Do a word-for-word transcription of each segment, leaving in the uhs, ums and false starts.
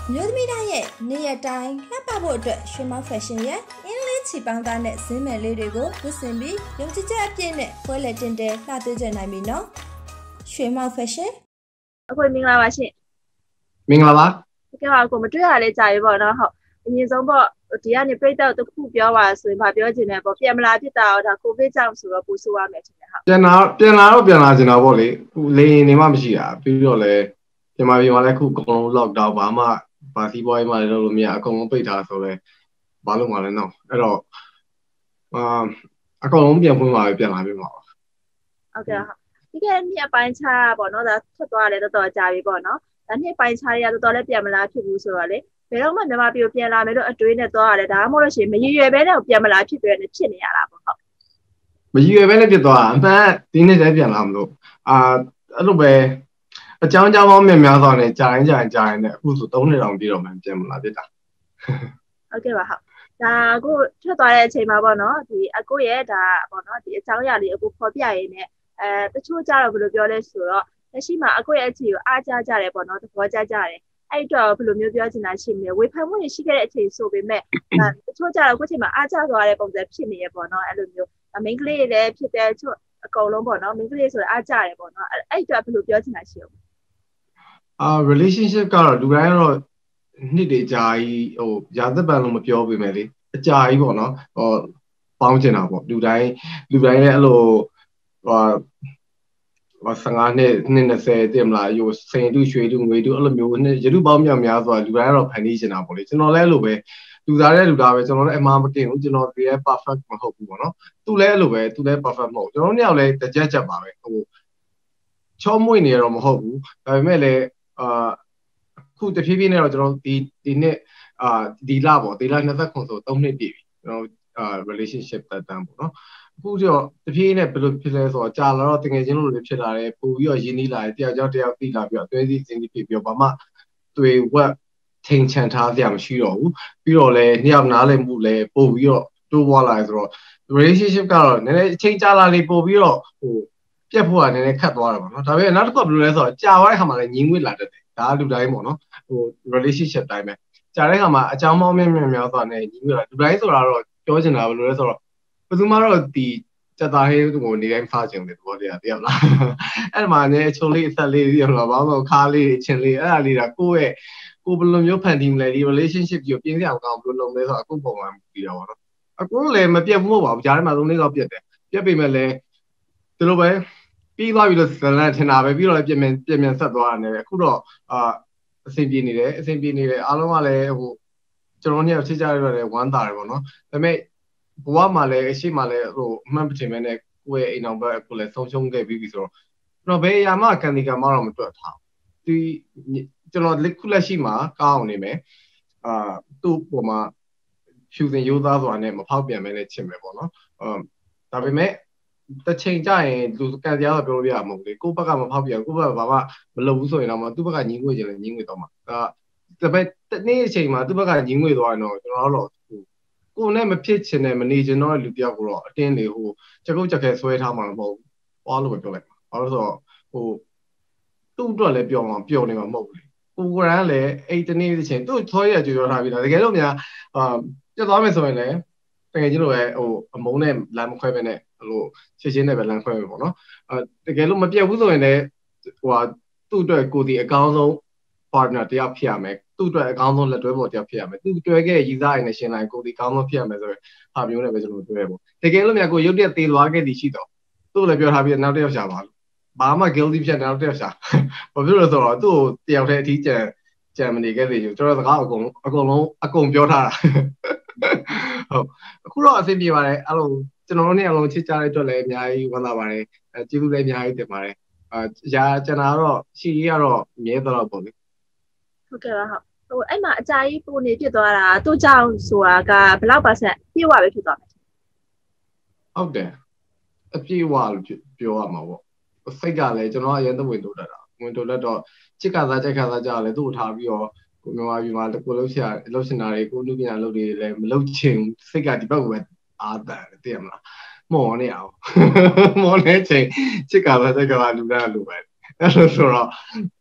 မျိုးသမီးတိုင်းရဲ့နေ့ရက်တိုင်းလှပဖို့အတွက်ရွှေမောက်ဖက်ရှင်ရဲ့အင်းလေးချီပေါင်းသားနဲ့ဇင်းမယ်လေးတွေကိုဝတ်ဆင်ပြီးယုံကြည်ချက်အပြည့်နဲ့ပွဲလက်တင်တဲ့လှသွေးကြနိုင်ပြီနော်ရွှေမောက်ဖက်ရှင်အခုမင်္ဂလာပါရှင်မင်္ဂလာပါတကယ်ပါကိုမတွေ့ရလေကြာပြီပေါ့နော်ဟုတ်အရင်ဆုံးပေါ့ဒီကနေပြိတ္တတခုပြောပါဆိုရင်ဗာပြောချင်တယ်ပေါ့ပြန်မလာဖြစ်တာတော့ဒါကိုဗစ်ကြောင့်ဆိုတော့ပူဆိုးရမယ်ထင်တယ်ဟုတ်ပြန်လာပြန်လာတော့ပြန်လာချင်တာပေါ့လေခုလေရင်နေမှမရှိတာပြီးတော့လေဒီမှာပြန်လာလဲခုအကုန်လုံး lockdown ဘာမှပါစီပွားရေးမှလည်းလုပ်လို့မရအကုန်လုံးပိတ်ထားဆိုတော့ဘာလို့မှလဲနော်အဲ့တော့အာအကုန်လုံးပြန်ဖွင့်ပါပဲပြန်လာပြီမှာပါဟုတ်ကဲ့ဟုတ်ဒီကနေ့အပိုင်းချာပေါ့နော်ဒါထွက်သွားတယ်တော်တော်ကြာပြီပေါ့နော်ဒါနေ့ပိုင်းချာရတော်တော်လည်းပြန်မလာဖြစ်ဘူးဆိုတော့လေဘယ်တော့မှမြန်မာပြည်ပြန်လာမယ်လို့အတွေးနဲ့သွားရတယ်ဒါမှမဟုတ်လို့ရှိရင်မရည်ရွယ်ပဲနဲ့ပြန်မလာဖြစ်တယ်နဲ့ဖြစ်နေရတာပေါ့ဟုတ်မရည်ရွယ်ပဲနဲ့ဖြစ်သွားတာအမှန်ဒီနေ့လည်းပြန်လာမလို့အာအဲ့လိုပဲအကြောင်းကြောင်းပေါင်းများများစွာနဲ့ကြာရင်ကြာရင်ကြာရင်နဲ့အခုဆိုသုံးနှစ်တောင်ပြည့်တော့မှပြန်မလာဖြစ်တာဟုတ်ကဲ့ပါဟုတ်ဒါအခုထွက်သွားတဲ့အချိန်မှာပေါ့နော်ဒီအကိုရဲ့ဒါပေါ့နော်ဒီအကြောင်းအရာလေးအခုဖော်ပြရင်းနဲ့အဲတချို့ကြတော့ဘယ်လိုပြောလဲဆိုတော့လက်ရှိမှာအကိုရဲ့အခြေကိုအားကြကြတယ်ပေါ့နော်သဘောကျကြတယ်အဲ့တော့ဘယ်လိုမျိုးပြောချင်တာရှိမလဲဝေဖန်မှုရှိခဲ့တဲ့အချိန်ဆိုပေမဲ့တချို့ကြတော့အခုချိန်မှာအားကြသွားတဲ့ပုံစံဖြစ်နေရပေါ့နော်အဲ့လိုမျိုးမိန်းကလေးတွေလည်းဖြစ်တဲ့ချို့အကုန်လုံးပေါ့နော်မိန်းကလေးဆိုတော့အားကြတယ်ပေါ့နော်အဲ့တော့ဘယ်လိုပြောချင်တာရှိအောင်အာ relationship ကတော့လူတိုင်းတော့နှစ်တည်းကြာကြီးဟိုရာသက်ပံလို့မပြောပေမဲ့လေအကြာကြီးပေါ့နော်ဟိုပေါင်းချင်တာပေါ့လူတိုင်းလူတိုင်းလည်းအဲ့လိုဟိုဆယ်ငါးနှစ်နှစ်၂၀တင်မလားဟိုစိန်တုရွှေတုငွေတုအဲ့လိုမျိုးရတုပေါင်းများများဆိုတာလူတိုင်းကတော့ဖန်တီးချင်တာပေါ့လေကျွန်တော်လည်းအဲ့လိုပဲလူသားတဲ့လူသားပဲကျွန်တော်လည်းအမှားမတင်ဘူးကျွန်တော်ဒီရဲ့ perfect မဟုတ်ဘူးပေါ့နော်သူလည်းအဲ့လိုပဲသူလည်း perfect မဟုတ်ကျွန်တော်တို့ညောင်လည်းတကြက်ကြက်ပါပဲဟိုချောမွေ့နေတော့မဟုတ်ဘူးဒါပေမဲ့လည်းအာခုတဖြည်းဖြည်းနဲ့တော့ကျွန်တော်ဒီဒီနှစ်အာဒီလပေါ့ဒီလ၂၉ဆိုသုံးနှစ်ပြည့်ပြီကျွန်တော်အာ relationship တက်တန်းပေါ့နော်အခုကျတော့တဖြည်းဖြည်းနဲ့ဘယ်လိုဖြစ်လဲဆိုတော့ကြာလာတော့တကယ်ချင်းလို့လည်းဖြစ်လာတယ်ပို့ပြီးတော့ရင်းနှီးလာတယ်တယောက်ကြောက်တယောက်သိလာပြီးတော့အသွေးစီးစင်းပြီးဖြစ်ပြီးတော့ဘာမှတွေ့ဝက်ထိန်ချန်ထားစရာမရှိတော့ဘူးပြီးတော့လည်းနှစ်ယောက်နားလည်မှုလည်းပို့ပြီးတော့တိုးပွားလာတယ်ဆိုတော့ relationship ကတော့နည်းနည်းအချိန်ကြာလာလေပို့ပြီးတော့ဟိုပြတ်ဖို့ကနည်းနည်းခက်သွားတယ်ပေါ့နော်ဒါပေမဲ့နောက်တစ်ခုဘယ်လိုလဲဆိုတော့ကြာသွားတဲ့ခါမှာလည်းညီငွေ့လာတတ်တယ်ဒါလူတိုင်းပေါ့နော်ဟို relationship တိုင်းပဲကြာတဲ့ခါမှာအကြောင်းပေါင်းများများစွာနဲ့ညီငွေ့လာလူတိုင်းဆိုတာတော့ပြောချင်တာဘယ်လိုလဲဆိုတော့ဘယ်သူမှတော့ဒီစက်သားဟဲကိုနေတိုင်းဖားချင်တယ်ဘောတရားတရားလားအဲ့မှာねချုံလေးအသက်လေးရတော့ဘာမှခါလေးအချင်းလေးအဲ့ဒါလေးဒါကိုယ့်ရဲ့ကိုဘယ်လိုမျိုးဖန်တီးမလဲဒီ relationship ကိုပြင်းပြအောင်ကောင်းဘယ်လိုလုပ်လဲဆိုတော့အခုပုံမှန်ပြီးတော့ဗောနော်အခုလည်းမပြတ်ဘူးမဟုတ်ပါဘူးကြားထဲမှာသုံးလေးတော့ပြတ်တယ်ပြတ်ပေမဲ့လည်းဒီလိုပဲပြီးသွားပြီလို့ဇလန်ထင်တာပဲပြီးတော့လည်းပြင်ပြင်ပြင်ဆက်သွားတယ်အခုတော့အာအဆင်ပြေနေတယ်အဆင်ပြေနေတယ်အားလုံးကလည်းဟိုကျွန်တော်ညချစ်ကြရတော့ဝမ်းသာတယ်ဗောနော်ဒါပေမဲ့ဘဝမှာလည်းအရှိမှလည်းဟိုအမှန်ပတင်မဲ့နဲ့ကိုယ့်ရဲ့အိမ်အောင်ဘက်ကိုလည်းဆုံးရှုံးခဲ့ပြီးပြီဆိုတော့ကျွန်တော်ဘယ်အရာမှကန်ဒီကမှတော့မတွက်ထားဒီကျွန်တော်လက်ခုလက်ရှိမှာကောင်းအောင်နေမယ်အာသူ့ပုံမှာဖြူစင်ရိုးသားစွာနဲ့မဖောက်ပြန်မဲနဲ့ချင်မယ်ပေါ့နော်အာဒါပေမဲ့တစ်ချိန်ကြရင်လူကန်တရားတော့ပြောလို့ရမှာမဟုတ်လေကိုယ့်ဘက်ကမဖောက်ပြန်ကိုယ့်ဘက်ကဘာမှမလုပ်ဘူးဆိုရင်တော့သူ့ဘက်ကညီငွေချင်လည်းညီငွေတော့မှာဒါဒါပေမဲ့တနေ့အချိန်မှာသူ့ဘက်ကညီငွေသွားရင်တော့ကျွန်တော်တို့ကိုယ်နဲ့မဖြစ်ချင်တဲ့မနေချင်တော့လူတယောက်ကိုတော့အတင်းလေဟိုချက်ကုတ်ချက်ခဲဆွဲထားမှာမဟုတ်ဘူး။ဘာလို့ပဲပြောလိုက်မှာ။ဘာလို့ဆိုတော့ဟိုသူ့အတွက်လည်းပြောမှာပျော်နေမှာမဟုတ်ဘူးလေ။ကိုကိုရန်လည်းအဲ့တနေ့တစ်ချိန်သူ့ဆွဲရကြွေထားပြီးတော့တကယ်လို့များအာပြတ်သွားမယ်ဆိုရင်လည်းတကယ်ကြီးလို့ပဲဟိုအမုန်းနဲ့လမ်းမခွဲပဲနဲ့ဟိုချစ်ချင်းနဲ့ပဲလမ်းခွဲပဲပေါ့နော်။အဲတကယ်လို့မပြတ်ဘူးဆိုရင်လည်းဟိုဟာသူ့အတွက်ကိုဒီအကောင်းဆုံး partner တယောက်ဖြစ်ရမယ်သူ့အတွက်အကောင်းဆုံးလက်တွဲပေါ်တယောက်ဖြစ်ရမယ်သူတွဲခဲ့ရည်စားရည်နဲ့ရှင်းလိုက်ကိုဒီကောင်းဆုံးဖြစ်ရမယ်ဆိုရင်ဟာမျိုးနဲ့ပဲကျွန်တော်တွဲပေါ့တကယ်လို့များကိုရုပ်ရက်သေးသွားခဲ့သည်ရှိတော့သူ့လည်းပြောထားပြီးနောက်တစ်ယောက်ရှာပါလို့ဘာမှ guilty ဖြစ်နေနောက်တစ်ယောက်ရှာဘာဖြစ်လို့ဆိုတော့သူ့ကိုတယောက်တည်းအထီးကျန်ကျန်မနေခဲ့သေးဘူးကျွန်တော်စကားအကုန်အကုန်လုံးအကုန်ပြောထားတာဟုတ်အခုတော့အဆင်ပြေပါတယ်အဲ့လိုကျွန်တော်တို့နေ့အလုံးချစ်ကြတဲ့အတွက်လည်းအများကြီးဝမ်းသာပါတယ်အဲကျေးဇူးလည်းအများကြီးတင်ပါတယ်အာရာကျွန်တော်ကတော့ရှီကြီးကတော့မြဲတော့ပေါ့လေဟုတ်ကဲ့ပါဟုတ်ဟိုအဲ့မှာအကြာကြီးပုံနေဖြစ်သွားတာသူ့ကြောင့်ဆိုတာကဘယ်လောက်ပါဆက်ပြည့်ဝပဲဖြစ်သွားမယ်ဟုတ်တယ်အပြည့်ဝလို့ပြောရမှာပေါ့စိတ်ကလည်းကျွန်တော်အရင်သဝင်တိုးတတ်တာဝင်တိုးတတ်တော့ချစ်ကစားကြိုက်ခါစားကြလည်းသူ့ကိုထားပြီးတော့ကိုမြန်မာပြည်မှာကိုလှုပ်ရှားလှုပ်ရှင်တာတွေကိုလူပညာလုပ်တွေလည်းမလုပ်ချင်စိတ်ကဒီဘက်ကိုပဲအားတန်တယ်သိရမလားမော်နေအောင်မော်နေချင်းချစ်ကစားကြိုက်ခါလူသားလူပဲအဲ့လိုဆိုတော့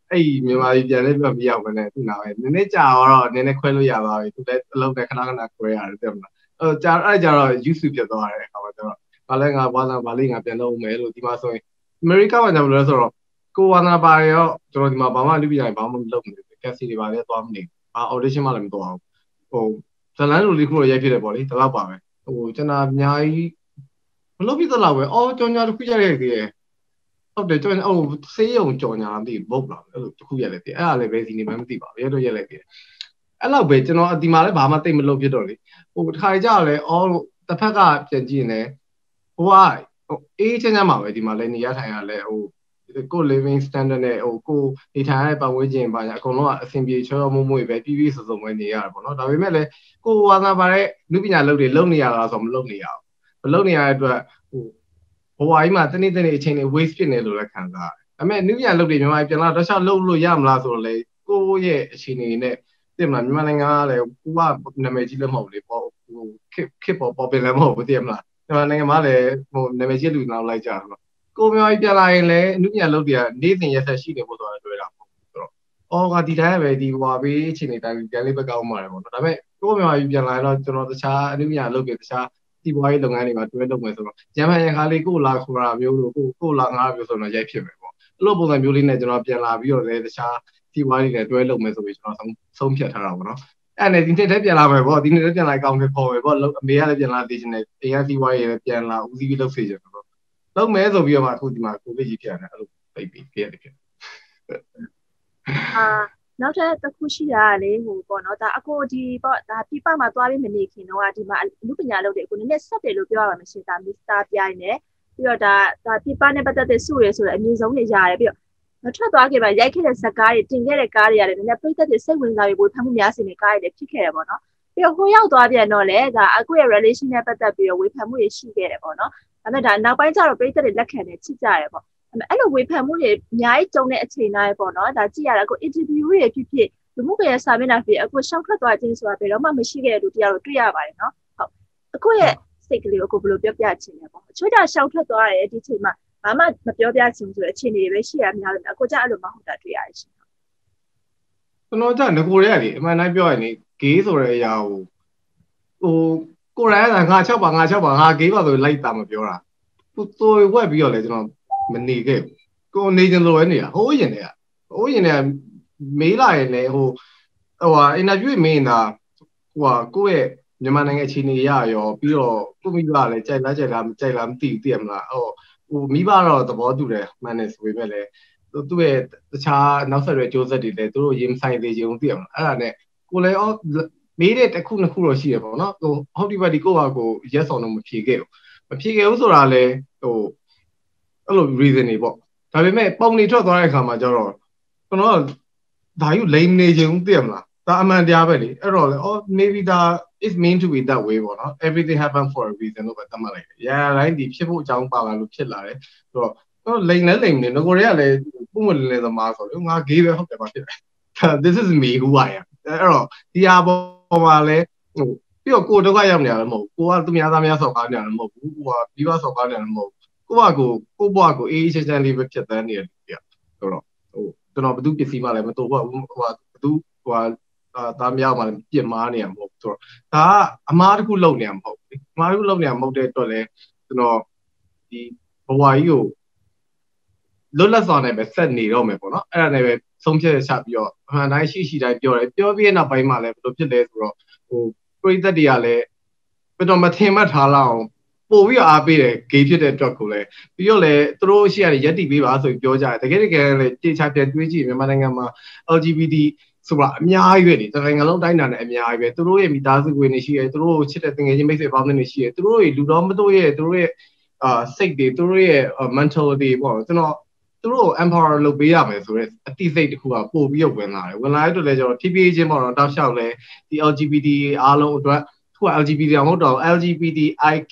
အဲ့မြန်မာပြည်ပြန်လေးပြမရောက်မနဲ့သူ့နာပဲနည်းနည်းကြာတော့နည်းနည်းခွဲလို့ရသွားပြီသူလည်းအလုံးနဲ့ခဏခဏခွဲရတယ်တဲ့မလားအဲ့ကြာအဲ့ကြာတော့ use ဖြစ်သွားတယ်အခါမှာကျတော့ဘာလဲငါဘာသာဘာလေးငါပြန်လုပ်မယ်လို့ဒီမှာဆိုရင်အမေရိကမှာကြောင့်လို့ဆိုတော့ကိုဝါနာပါရောကျွန်တော်ဒီမှာဘာမှလူပြတိုင်းဘာမှမလုပ်ဘူးကက်စီတွေပါလေသွားမနေအာ audition မှလည်းမသွားဘူးဟိုဇလန်းလိုလေးခုတော့ရိုက်ဖြစ်တယ်ပေါ့လေဒါတော့ပါပဲဟိုကျွန်တော်အများကြီးမလုပ်ဖြစ်တော့ပဲအော်ကြောင်ညာတစ်ခုကြရခဲ့ဟုတ်တယ်ကျွန်တော်ဟိုဆေးရုံကြော်ညာမသိဘုတ်လာအဲ့လိုတစ်ခုရက်လိုက်တယ်အဲ့ဒါလည်းပဲစီနေမှမသိပါဘူးရဲတော့ရက်လိုက်တယ်အဲ့လောက်ပဲကျွန်တော်ဒီမှာလည်းဘာမှတိတ်မလုပ်ဖြစ်တော့လေဟိုတစ်ခါကြတော့လေအော်တစ်ဖက်ကပြန်ကြည့်နေဟိုကဟိုအေးချမ်းချမ်းပါပဲဒီမှာလည်းနေရထိုင်ရလဲဟိုကို living standard နဲ့ဟိုကိုနေထိုင်ရတဲ့ပတ်ဝန်းကျင်ပါညာအကုန်လုံးကအဆင်ပြေချောမွေ့မွေ့ပဲပြည့်ပြည့်စုံစုံပဲနေရတာပေါ့နော်ဒါပေမဲ့လည်းကိုဝါသာပါတဲ့လူပညာလုပ်တွေလုပ်နေရတာဆိုမလုပ်နေရအောင်မလုပ်နေရတဲ့အတွက်ဟိုဘဝကြီးမှာတနေ့တနေ့အချိန်တွေ waste ဖြစ်နေလို့လည်းခံစားရတယ်။ဒါပေမဲ့နုပညာလုပ်တွေမြန်မာပြည်ပြန်လာတော့ရှောက်လုပ်လို့ရမလားဆိုတော့လေကိုရဲ့အခြေအနေနဲ့တင်မလားမြန်မာနိုင်ငံကလည်းကိုကနာမည်ကြီးလည်းမဟုတ်လေပေါ့ဟိုခစ်ခစ်ပေါ်ပေါ်ပင်လည်းမဟုတ်ဘူးတင်မလားမြန်မာနိုင်ငံမှာလည်းဟိုနာမည်ကြီးလူနောက်လိုက်ကြတော့ကိုမြန်မာပြည်ပြန်လာရင်လည်းနုပညာလုပ်တွေကနေ့စဉ်ရက်ဆက်ရှိနေဖို့ဆိုတာတွေ့တာပေါ့ဆိုတော့အော်ကဒီတိုင်းပဲဒီဟွာပေးအခြေအနေတိုင်းပြန်လေးပဲကောင်းမှာတယ်ပေါ့နော်ဒါပေမဲ့ကိုမြန်မာပြည်ပြန်လာရင်တော့ကျွန်တော်တခြားနုပညာလုပ်တွေတခြားဒီဘွားရေးလုပ်ငန်းတွေမှာတွဲလုပ်မယ်ဆိုတော့ရမ်းမှန်ရခါလေးကိုလာခေါ်တာမျိုးလို့ကိုကိုလာငါမျိုးဆိုတော့ရိုက်ဖြစ်မယ်ပေါ့အဲ့လိုပုံစံမျိုးလေးနဲ့ကျွန်တော်ပြန်လာပြီးတော့လည်းတခြားဒီဘွားတွေနဲ့တွဲလုပ်မယ်ဆိုပြီးကျွန်တော်ဆုံးဆုံးဖြတ်ထားတာပေါ့နော်အဲ့နဲ့ဒီနေ့တည်းပြန်လာမယ်ပေါ့ဒီနေ့တည်းပြန်လာအကောင့်တွေပေါ်မယ်ပေါ့အမေကလည်းပြန်လာသိချင်တယ်အိမ်ကဒီဘွားရေးလည်းပြန်လာဦးစီးပြီးလုပ်စေချင်တယ်ပေါ့လုပ်မယ်ဆိုပြီးတော့မှအခုဒီမှာကိုဗစ်ကြီးဖြစ်ရတယ်အဲ့လိုပိတ်ပြီးပြရတယ်ဖြစ်အာနောက်ထပ်တစ်ခုရှိတာလေဟိုပေါ့နော်ဒါအကိုဒီပေါ့ဒါပြပမှာသွားပြီးမနေခင်တော့ဒီမှာလူပညာလုပ်တယ်အခုနည်းနည်းဆက်တယ်လို့ပြောရမှာမရှိတာမစ္စတာပြိုင်နေပြီးတော့ဒါဒါပြပနဲ့ပတ်သက်တဲ့စုရယ်ဆိုတော့အမြင့်ဆုံးနေရတယ်ပြီးတော့မထွက်သွားခဲ့ပါရိုက်ခဲ့တဲ့ဇက်ကားတွေတင်ခဲ့တဲ့ကားတွေရတယ်နည်းနည်းပြိသက်တွေစိတ်ဝင်စားပြီးပို့ဖမ်းမှုများစီနေကားတွေလည်းဖြစ်ခဲ့တယ်ပေါ့နော်ပြီးတော့ဟိုရောက်သွားပြန်တော့လေဒါအကိုရဲ့ relation နဲ့ပတ်သက်ပြီးတော့ဝေဖန်မှုတွေရှိခဲ့တယ်ပေါ့နော်ဒါပေမဲ့ဒါနောက်ပိုင်းကျတော့ပြိသက်တွေလက်ခံတယ်ချစ်ကြတယ်ပေါ့အဲ့လိုဝေဖန်မှုတွေအများကြီးကြုံတဲ့အချိန်တိုင်းပေါ့နော်ဒါကြည့်ရတာကို interview တွေဖြစ်ဖြစ်လူမှုကွန်ရက်စာမျက်နှာဖြစ်အခုရှောက်ထွက်သွားခြင်းဆိုတာဘယ်တော့မှမရှိခဲ့တဲ့လူတရားတို့တွေ့ရပါတယ်နော်ဟုတ်အခုရဲ့စိတ်ကလေးကိုကိုဘယ်လိုပြောပြချင်လဲပေါ့အချို့ကျရှောက်ထွက်သွားတယ်ဒီချိန်မှာဘာမှမပြောပြချင်ဆိုတဲ့အခြေအနေတွေပဲရှိရများတယ်အခုကျအဲ့လိုမဟုတ်တာတွေ့ရတယ်ရှင်ကျွန်တော်ကငကိုရဲလေအမှန်တိုင်းပြောရရင် gay ဆိုတဲ့အရာကိုဟိုကိုရဲကငါ၆ပါငါ၆ပါငါ gay ပါဆိုလိုက်တာမပြောတာဟိုတိုးဝက်ပြီးတော့လေကျွန်တော်မနေခဲ့ဘူးကိုနေချင်လို့ပဲနေတာဟိုးရင်တွေကဟိုးရင်တွေကမေးလာရင်လည်းဟိုဟိုဟာ interview မင်းတာဟိုဟာကိုယ့်ရဲ့မြန်မာနိုင်ငံအခြေအနေရရောပြီးတော့ကိုမိဘလည်းကြိုက်လားကြိုက်လားမကြိုက်လားမသိဘူးသိရမလားဟိုဟိုမိဘတော့သဘောတူတယ်မှန်တယ်ဆိုပေမဲ့လည်းသူ့ရဲ့တခြားနောက်ဆက်တွဲကြိုးဆက်တွေလည်းသူတို့ရင်ဆိုင်သေးချင်အောင်သိရမလားအဲ့ဒါနဲ့ကိုလည်းအော်မေးတဲ့တစ်ခုနှစ်ခုတော့ရှိရပေါ့နော်ဟိုဟုတ်ဒီဘက်ဒီကိုကကို yes or no မဖြေခဲ့ဘူးမဖြေခဲ့ဘူးဆိုတာလည်းဟိုအဲ့လို reason တွေပေါ့ဒါပေမဲ့ပုံနေထွက်သွားတဲ့အခါမှာကျတော့ကျွန်တော်ဒါယူလိမ်နေချင်ဦးသိရမလားဒါအမှန်တရားပဲလေအဲ့တော့လေ oh maybe that is meant to be that way ပေါ့နော် everything happen for a reason လို့ပဲသတ်မှတ်လိုက်တယ်ရာတိုင်းဒီဖြစ်ဖို့အကြောင်းပါလာလို့ဖြစ်လာတယ်ဆိုတော့တော့လိမ်လဲလိမ်နေငကိုတွေကလည်းပုံမလင်းလဲသမားဆိုတော့ငါ gay ပဲဟုတ်တယ်ပါဖြစ်တယ် this is me who I am အဲ့တော့ဒီဟာပေါ်မှာလဲဟိုပြီးတော့ကိုဒုက္ခရောက်နေရတယ်မဟုတ်ဘူးကိုကသူများသားများဆောက်ကားနေရတယ်မဟုတ်ဘူးကိုကပြီးတော့ဆောက်ကားနေရတယ်မဟုတ်ဘူးကိုကကိုကိုဘွားကိုအေးအေးချမ်းချမ်းလေးပဲဖြစ်တန်းနေတယ်ပြဆိုတော့ဟိုကျွန်တော်ဘသူပစ္စည်းမှလည်းမတော်ဘူးဟိုဟိုဘသူဟိုအာသားများမှလည်းပြစ်မားနေရမဟုတ်ဘူးဆိုတော့ဒါကအမားတစ်ခုလုံနေရမဟုတ်ဘူးအမားတစ်ခုလုံနေရမဟုတ်တဲ့အတွက်လည်းကျွန်တော်ဒီဘဝကြီးကိုလွတ်လပ်စွာနဲ့ပဲဆက်နေတော့မယ်ပေါ့နော်အဲ့ဒါနဲ့ပဲဆုံးဖြတ်ချပြီးတော့အမှန်တိုင်းရှိရှိတိုင်းပြောတယ်ပြောပြီးတဲ့နောက်ပိုင်းမှာလည်းဘယ်လိုဖြစ်လဲဆိုတော့ဟိုပရိသတ်တွေကလည်းဘယ်တော့မထင်မှတ်ထားလောက်ပို့ပြီးအားပေးတယ် gay ဖြစ်တဲ့အတွက်ကိုလည်းပြီးတော့လည်းသူတို့ရှိရတဲ့ရက်တီပေးပါဆိုပြီးပြောကြတယ်တကယ်တကယ်လည်းတေချာပြန်တွေးကြည့်မြန်မာနိုင်ငံမှာ L G B T ဆိုတာအများကြီးပဲလေတနိုင်ငံလုံးတိုင်းတာနဲ့အများကြီးပဲသူတို့ရဲ့မိသားစုဝင်တွေရှိတယ်သူတို့ချစ်တဲ့တငယ်ချင်းမိတ်ဆွေပေါင်းတွေရှိတယ်သူတို့ရဲ့လူတော်မတို့ရဲ့သူတို့ရဲ့အာစိတ်တွေသူတို့ရဲ့ mentality ပေါ့ကျွန်တော်သူတို့ empower လုပ်ပေးရမယ်ဆိုတော့အတိစိတ်တစ်ခုကပို့ပြီးတော့ဝင်လာတယ်ဝင်လာတဲ့အတွက်လည်းကျွန်တော် T P A ချင်းပေါ့တော့တောက်လျှောက်လဲဒီ L G B T အားလုံးအတွက်ခုက L G B T အောင်မဟုတ်တော့ L G B T I Q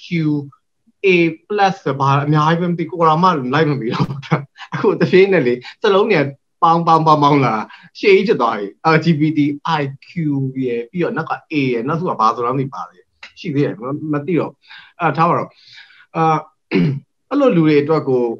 A plus ဘာအများကြီးပဲမသိကိုရာမလိုက်မပြီးတော့အခုတဖြည်းနဲ့လေစလုံးတွေပေါင်းပေါင်းပေါင်းပေါင်းလာရှေ့ကြီးဖြစ်သွားပြီ L G B T I Q ရဲ့ပြီးတော့နောက်က A ရဲ့နောက်ဆုံးကဘာဆိုတော့မသိပါလေရှိသေးတယ်မသိတော့အဲထားပါတော့အာအဲ့လိုလူတွေအတွက်ကို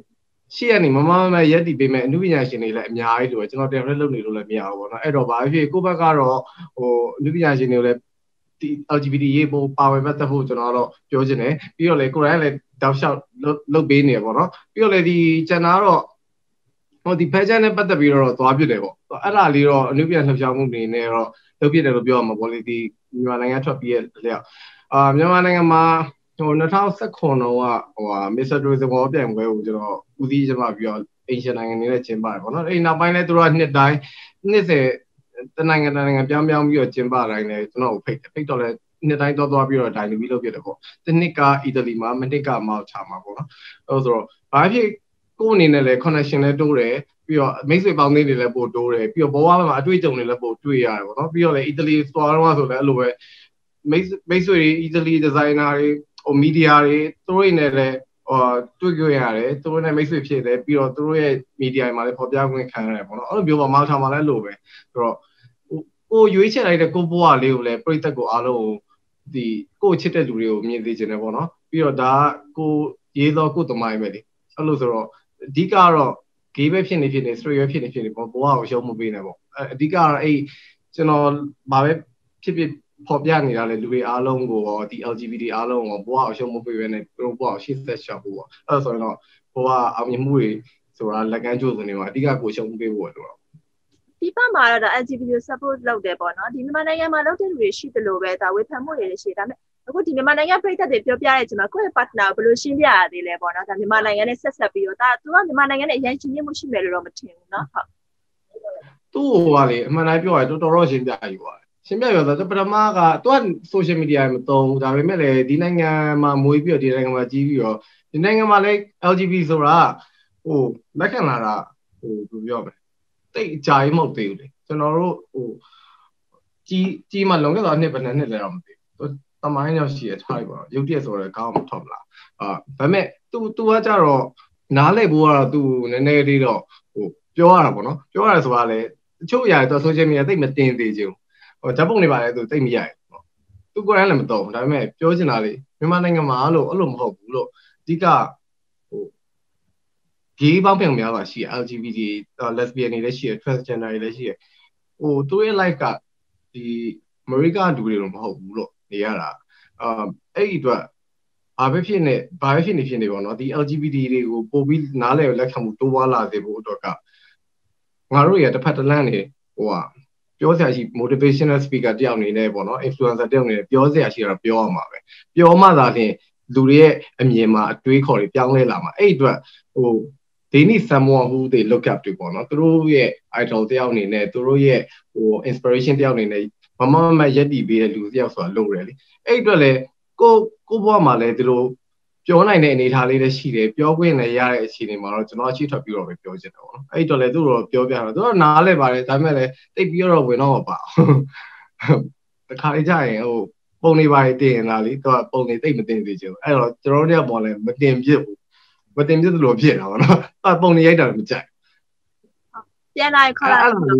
ရှေ့ကနေမမမရက်တည်ပေးမဲ့အမှုပညာရှင်တွေလည်းအများကြီးလို့ကျွန်တော်တယောက်တည်းလုပ်နေလို့လည်းမရဘူးပေါ့နော်အဲ့တော့ဘာဖြစ်ကိုယ့်ဘက်ကတော့ဟိုအမှုပညာရှင်တွေလည်းဒီ L G B T ရေးပေါ်ပါဝင်ပတ်သက်ဖို့ကျွန်တော်တော့ပြောချင်တယ်ပြီးတော့လေကိုယ်တိုင်လည်းတောက်လျှောက်လုပ်ပေးနေရပေါ့နော်ပြီးတော့လေဒီကျန်တာတော့ဟိုဒီ pageant နဲ့ပတ်သက်ပြီးတော့သွားပြတယ်ပေါ့အဲ့ဒါလေးတော့အမှုပညာလှုပ်ရှားမှုတွေနဲ့တော့လုပ်ပြတယ်လို့ပြောရမှာပေါ့လေဒီမြန်မာနိုင်ငံထွက်ပြီးရလျက်အာမြန်မာနိုင်ငံမှာဟို၂၀၁၇ခုတော့ဟိုဟာ Mister Tourism ဘောပြိုင်ပွဲကိုကျွန်တော်ဦးစီးကျမပြီးတော့အင်ရှင်နိုင်ငံနေနဲ့ကျင်းပါတယ်ပေါ့နော်အဲ့နောက်ပိုင်းလဲသူတို့ကနှစ်တိုင်းနှစ်စဉ်တနိုင်ငံတနိုင်ငံပြောင်းပြောင်းပြီးတော့ကျင်းပတိုင်းလဲကျွန်တော်ဖိတ်ဖိတ်တော့လဲနှစ်တိုင်းတော့သွားပြီးတော့ဒိုင်လူပြီးလုပ်ပြတယ်ပေါ့တစ်နှစ်ကအီတလီမှာမနှစ်ကမောက်ချမှာပေါ့နော်အဲ့ဆိုတော့ဘာဖြစ်ကိုယ်အနေနဲ့လဲ connection လဲတိုးတယ်ပြီးတော့မိတ်ဆွေပေါင်းသင်းတွေလည်းပို့တိုးတယ်ပြီးတော့ဘဝမှာအတွေ့အကြုံတွေလည်းပို့တွေ့ရတယ်ပေါ့နော်ပြီးတော့လဲအီတလီသွားတော့ဆိုလဲအဲ့လိုပဲမိတ်မိတ်ဆွေတွေအီတလီဒီဇိုင်နာတွေဟိုမီဒီယာတွေသူတို့နဲ့လည်းဟိုတွေ့ကြရတယ်သူတို့နဲ့မိတ်ဆွေဖြစ်တယ်ပြီးတော့သူတို့ရဲ့မီဒီယာမှာလည်းပေါ်ပြခွင့်ခံရတယ်ပေါ့နော်အဲ့လိုမျိုးပါမောက်ထားမှာလည်းလို့ပဲဆိုတော့ကိုရွေးချယ်လိုက်တဲ့ကိုဘွားလေးကိုလည်းပြိသက်ကိုအားလုံးဒီကိုချစ်တဲ့လူတွေကိုမြင်သိချင်တယ်ပေါ့နော်ပြီးတော့ဒါကကိုရေးတော့ကိုသမိုင်းပဲလေအဲ့လိုဆိုတော့အဓိကတော့ဂေးပဲဖြစ်နေဖြစ်နေ straight ပဲဖြစ်နေဖြစ်နေပေါ့ဘွားကိုရှုံးမပေးနဲ့ပေါ့အဓိကတော့အဲ့ကျွန်တော်ဘာပဲဖြစ်ဖြစ်ပေါ်ပြနေတာလေလူတွေအားလုံးကိုဒီ L G B T အားလုံးကိုဘွားကိုရှုံးမပေးဘဲနဲ့ဘွားကိုရှေ့ဆက်ရှောက်ဖို့ပေါ့အဲ့ဆိုရင်တော့ဘွားအောင်မြင်မှုတွေဆိုတာလက်ကမ်းကျိုးစုံတွေမှာအဓိကကိုရှုံးမပေးဖို့လို့ဒီပတ်မှာတော့ L G B T support လုပ်တယ်ပေါ့နော်ဒီမြန်မာနိုင်ငံမှာလုပ်တဲ့လူတွေရှိတယ်လို့ပဲဒါဝေဖန်မှုတွေလည်းရှိဒါပေမဲ့အခုဒီမြန်မာနိုင်ငံပြည်သက်တွေပြောပြတဲ့အချိန်မှာကိုယ့်ရဲ့ partner ဘယ်လိုရှင်းပြရသေးလဲပေါ့နော်ဒါမြန်မာနိုင်ငံနဲ့ဆက်ဆက်ပြီးတော့ဒါသူကမြန်မာနိုင်ငံနဲ့အရင်ချင်းချင်းမှုရှိမယ်လို့တော့မထင်ဘူးနော်ဟုတ်သူ့ဟိုကလေအမှန်တိုင်းပြောရတော်တော်ရှင်းပြယူပါတယ်ရှင်းပြရတော့ပထမကသူက social media မသုံးဘူးဒါပေမဲ့လည်းဒီနိုင်ငံမှာမွေးပြီးတော့ဒီနိုင်ငံမှာကြီးပြီးတော့ဒီနိုင်ငံမှာလည်း L G B T ဆိုတာဟိုလက်ခံလာတာဟိုဘယ်လိုပြောမလဲတိတ်အကြာကြီးမဟုတ်သေးဘူးလေကျွန်တော်တို့ဟိုကြီးကြီးမှလွန်ခဲ့သွားနှစ်ဘယ်နှစ်နှစ်လဲတော့မသိဘူးတမိုင်းရောက်ရှိရထားပြီပေါ့ရုပ်တရက်ဆိုတော့ကောင်းမထောက်လားအာဒါပေမဲ့ तू तू ကကြတော့နားလည်ဖို့ကတော့ तू နည်းနည်းလေးတော့ဟိုပြောရတာပေါ့နော်ပြောရတယ်ဆိုတာလေတချို့အရာတွေ तू social media တိတ်မတင်သေးချင်ဘူးဟိုဓာတ်ပုံတွေပါလေ तू တိတ်မရိုက်ဘူး तू ကိုယ်တိုင်လည်းမတော့ဘူးဒါပေမဲ့ပြောချင်တာလေမြန်မာနိုင်ငံမှာလို့အဲ့လိုမဟုတ်ဘူးလို့အဓိကဟိုဂေးပေါင်းပြန်များစွာရှိရ L G B T lesbian တွေလည်းရှိရ transgender တွေလည်းရှိရဟိုသူရဲ့ life ကဒီအမေရိကလူတွေတော့မဟုတ်ဘူးလို့နေရတာအာအဲ့ဒီအတွက်ဘာပဲဖြစ်နေဘာပဲဖြစ်နေဖြစ်နေပေါ့နော်ဒီ L G B T တွေကိုပို့ပြီးနားလည်လက်ခံမှုတိုးပွားလာစေဖို့အတွက်ကငါတို့ရတစ်ဖက်တစ်လမ်းနေဟိုဟာပြောစရာရှိ motivational speaker တယောက်အနေနဲ့ပေါ့နော် influencer တယောက်အနေနဲ့ပြောစရာရှိတာပြောရမှာပဲပြောမှသာလျှင်လူတွေရဲ့အမြင်မှာအတွေးခေါ်တွေပြောင်းလဲလာမှာအဲ့ဒီအတွက်ဟိုthey need someone who they look up to ပေါ့နော်သူတို့ရဲ့ idol တယောက်အနေနဲ့သူတို့ရဲ့ဟို inspiration တယောက်အနေနဲ့မမမရက်တည်ပေးတဲ့လူတယောက်ဆိုတာလိုတယ်လေအဲ့အတွက်လေကိုကိုဘွားမှာလည်းဒီလိုပြောနိုင်တဲ့အနေအထားလေးလည်းရှိတယ်ပြောခွင့်လည်းရတဲ့အခြေအနေမှာတော့ကျွန်တော်အချိထွက်ပြီးတော့ပဲပြောချင်တယ်ပေါ့နော်အဲ့အတွက်လည်းသူတို့ပြောပြတော့သူတို့နားလဲပါတယ်ဒါပေမဲ့လည်းတိတ်ပြီးတော့ဝင်တော့မပါတခါလေးကြာရင်ဟိုပုံနေပါတင်ရင်လားလေသူကပုံနေတိတ်မတင်သေးချင်ဘူးအဲ့တော့ကျွန်တော်တို့ကပေါ်လဲမတင်ပြစ်ဘူးမတင်ပြစ်လို့ဖြစ်တာပေါ့နော်သူပုံနေရိုက်တာလည်းမကြိုက်ပြန်လာခေါ်လာဟင်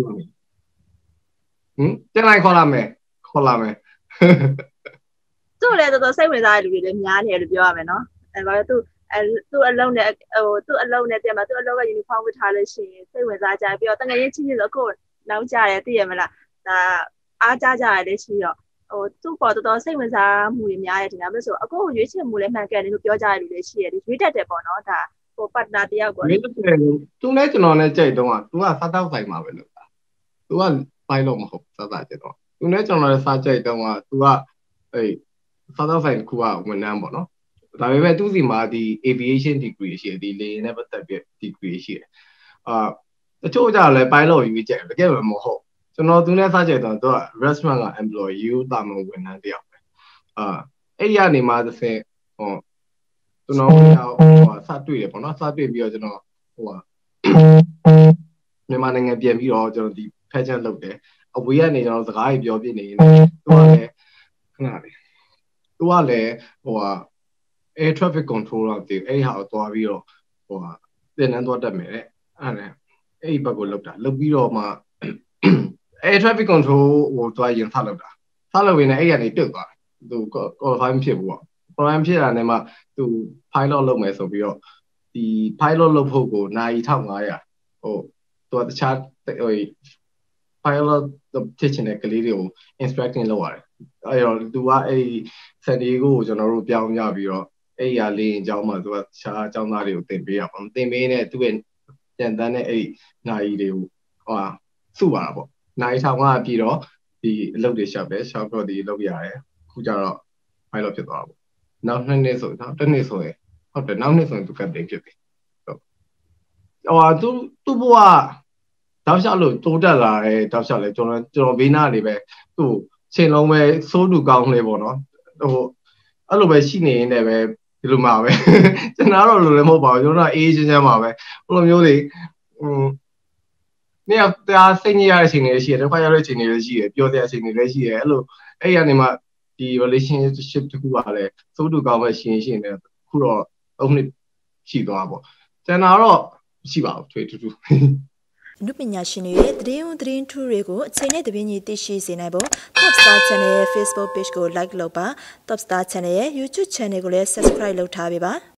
ပြန်လာခေါ်လာမယ်ခေါ်လာမယ်သူ့လည်းတော်တော်စိတ်ဝင်စားတဲ့လူတွေလည်းများနေတယ်လို့ပြောရမယ်နော်အဲဘာလို့သူအဲသူ့အလုံးနဲ့ဟိုသူ့အလုံးနဲ့တင်မှာသူ့အလုံးက uniform ဝတ်ထားလို့ရှိရင်စိတ်ဝင်စားကြပြီးတော့တကယ်ချင်းချင်းဆိုအခုနောက်ကြတယ်သိရမလားဒါအားကြကြရတယ်ရှိတော့ဟိုသူ့ပေါ်တော်တော်စိတ်ဝင်စားမှုတွေများတယ်တင်တယ်ဆိုအခုရွေးချယ်မှုလည်းမှန်ကန်တယ်လို့ပြောကြတဲ့လူတွေရှိရတယ်ရွေးတတ်တယ်ပေါ့နော်ဒါဟို partner တယောက်ပေါ့ရွေးတတ်တယ်သူလည်းကျွန်တော်လည်းကြိုက်တော့ကသူကစားတောက်ဆိုင်မှာပဲလို့တာသူကပိုင်းလို့မဟုတ်စားတာကြတော့သူလည်းကျွန်တော်လည်းစားကြိုက်တော့ကသူကအေးစားတောက်ဆိုင်ကဝန်ထမ်းပေါ့နော်ဒါပေမဲ့သူ့စီမှာဒီ aviation degree ရှိတယ်ဒီလေနဲ့ပတ်သက်ပြီး degree ရှိတယ်အာတချို့ကြလည်း pilot ရွေးကြတယ်တကယ်မဟုတ်ကျွန်တော်သူနဲ့စားကြတော့သူက restaurant က employee ယူတာမဝန်ထမ်းတယောက်ပဲအာအဲ့ဒီကနေမှတစ်ဆင့်ဟောကျွန်တော်ဟိုစတွေ့တယ်ပေါ့နော်စတွေ့ပြီးတော့ကျွန်တော်ဟိုဟာမြန်မာနိုင်ငံပြန်ပြီးတော့ကျွန်တော်ဒီ pageant လုပ်တယ်အဝေးကနေကျွန်တော်စကားကြီးပြောပြနေနေသူကလည်းခဏလေးသူကလည်းဟိုဟာ air traffic controller တည်းအဲ့ဟာကိုသွားပြီးတော့ဟိုဟာတင်နန်းသွားတက်မယ်တဲ့အဲ့ဒါအဲ့ဒီဘက်ကိုလောက်တာလောက်ပြီးတော့မှ air traffic control ဟိုသွားရင်ဆက်လောက်တာဆက်လောက်ရင်လည်းအဲ့ရနေတုတ်သွားသူ qualify မဖြစ်ဘူးပေါ့ qualify ဖြစ်တာနဲ့မှသူ pilot လုပ်မယ်ဆိုပြီးတော့ဒီ the pilot လုပ်ဖို့ကိုနိုင်one thousand five hundredဟိုသူကတခြားဟို pilot ဖြစ်ချင်တဲ့ကလေးတွေကို instructing လုပ်ရတယ်အဲ့တော့သူကအဲ့ San Diego ကိုကျွန်တော်တို့ပြောင်းကြပြီးတော့အဲ့ရလေးအကြောင်းမှာသူကတခြားအကြောင်းသားတွေကိုသင်ပေးရပါမယ်သင်ပေးနေသူ့ရဲ့ပြန်တန်းတဲ့အဲ့နိုင်တွေကိုဟိုစုပါတာပေါ့နိုင်one thousand five hundredပြီးတော့ဒီအလုပ်တွေရှောက်တယ်ရှောက်တော့ဒီအလုပ်ရတယ်ခုကျတော့ pilot ဖြစ်သွားတာပေါ့နောက်နှစ်နှစ်ဆိုတော့တစ်နှစ်ဆိုရင်ဟုတ်တယ်နောက်နှစ်ဆိုရင်သူ captain ဖြစ်ပြီဟုတ်ဟိုသူသူ့ဘဝတောက်လျှောက်လို့တိုးတက်လာတယ်တောက်လျှောက်လဲကျွန်တော်ကျွန်တော်ဘေးနားနေပဲသူ့ချိန်လုံးပဲစိုးတူကောင်းလေပေါ့နော်ဟိုအဲ့လိုပဲရှိနေရင်လည်းပဲဒီလိုမှာပဲကျွန်တော်တော့လိုလည်းမဟုတ်ပါဘူးကျွန်တော်အေးချင်းချင်းမှာပဲဘလိုမျိုးလေဟိုနေ့တရားစိတ်ညစ်ရတဲ့အချိန်တွေရှိတယ်ဒုက္ခရတဲ့အချိန်တွေလည်းရှိတယ်ပျော်တဲ့အချိန်တွေလည်းရှိတယ်အဲ့လိုအဲ့ရနေမှာဒီ relationship တခုကလည်းစိုးတူကောင်းပဲရှင်ရှင်နေခုတော့သုံးနှစ်ရှိသွားပေါ့ကျွန်တော်တော့ရှိပါဘူးထွေထူးထူးနုပညာရှင်တွေရဲ့သတင်းဦးသတင်းထူးတွေကိုအချိန်နဲ့တပြင်းညီသိရှိစေနိုင်ဖို့ Top Star Channel ရဲ့ Facebook page ကို like လုပ်ပါ Top Star Channel ရဲ့ YouTube channel ကိုလည်း subscribe လုပ်ထားပေးပါ